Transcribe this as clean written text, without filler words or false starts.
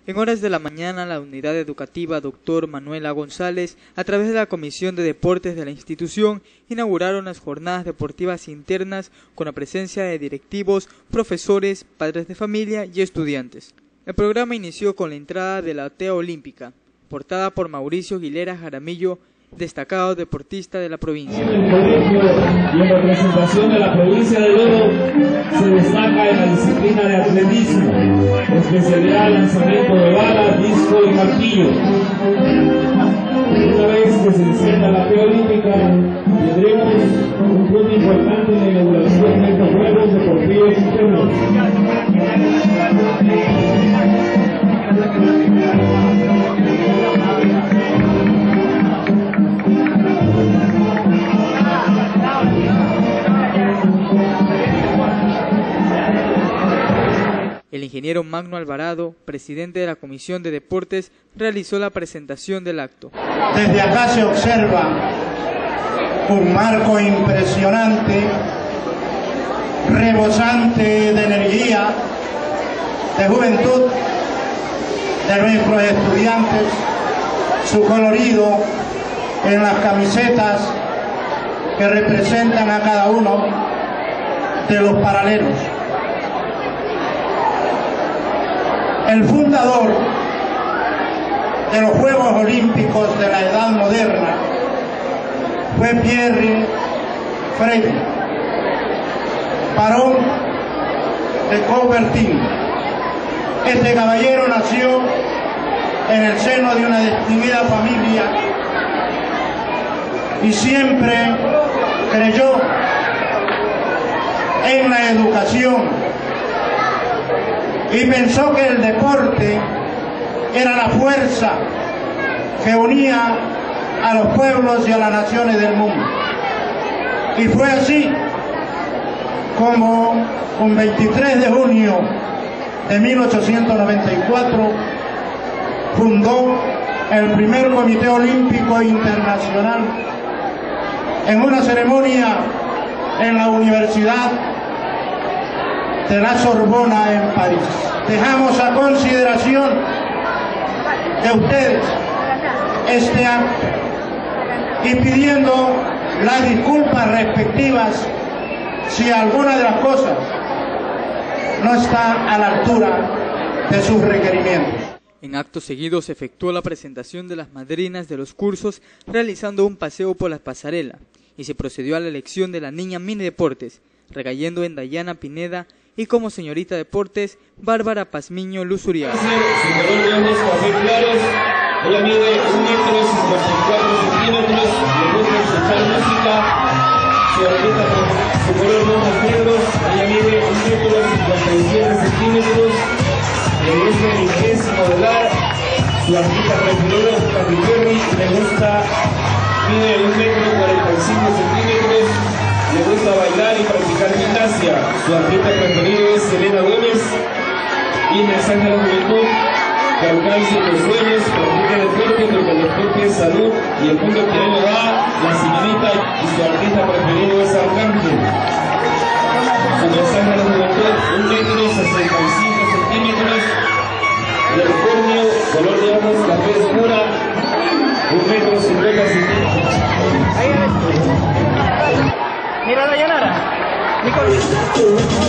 En horas de la mañana, la unidad educativa Dr. Manuela González, a través de la Comisión de Deportes de la institución, inauguraron las jornadas deportivas internas con la presencia de directivos, profesores, padres de familia y estudiantes. El programa inició con la entrada de la tea olímpica, portada por Mauricio Aguilera Jaramillo, destacado deportista de la provincia. En el colegio y en representación de la provincia de Oro se destaca en la disciplina de atletismo, especialidad lanzamiento de bala, disco y martillo. Una vez que se encienda la tea olímpica, tendremos un punto importante en la inauguración de estos Juegos Deportivos Internos. El ingeniero Magno Alvarado, presidente de la Comisión de Deportes, realizó la presentación del acto. Desde acá se observa un marco impresionante, rebosante de energía, de juventud de nuestros estudiantes, su colorido en las camisetas que representan a cada uno de los paralelos. El fundador de los Juegos Olímpicos de la Edad Moderna fue Pierre Frey, barón de Coubertin. Este caballero nació en el seno de una distinguida familia y siempre creyó en la educación y pensó que el deporte era la fuerza que unía a los pueblos y a las naciones del mundo. Y fue así como un 23 de junio de 1894 fundó el primer Comité Olímpico Internacional en una ceremonia en la Universidad de la Sorbona en París. Dejamos a consideración de ustedes este acto y pidiendo las disculpas respectivas si alguna de las cosas no está a la altura de sus requerimientos. En acto seguido se efectuó la presentación de las madrinas de los cursos, realizando un paseo por la pasarela, y se procedió a la elección de la niña Mini Deportes, recayendo en Dayana Pineda, y como señorita Deportes, Bárbara Pazmiño Luzuriaga. Su color de ojos café claros, ella mide 1,54 m, le gusta escuchar música. Su color de ojos negros, ella mide 1,57 m, le gusta el inglés y modelar. Su artista preferida es Katy Perry, mide 1,45 m, le gusta bailar y practicar gimnasia. Su artista preferido es Selena Gómez y mensaje a la juventud que alcance los sueños, practique deporte porque el deporte es salud y el mundo que él lo da, la señorita y su artista preferido es Arcángel. Su mensaje a la juventud, 1,65 m, unicornio, color de ojos café oscura, 1,50 m. Mira la Yanara, Nicole.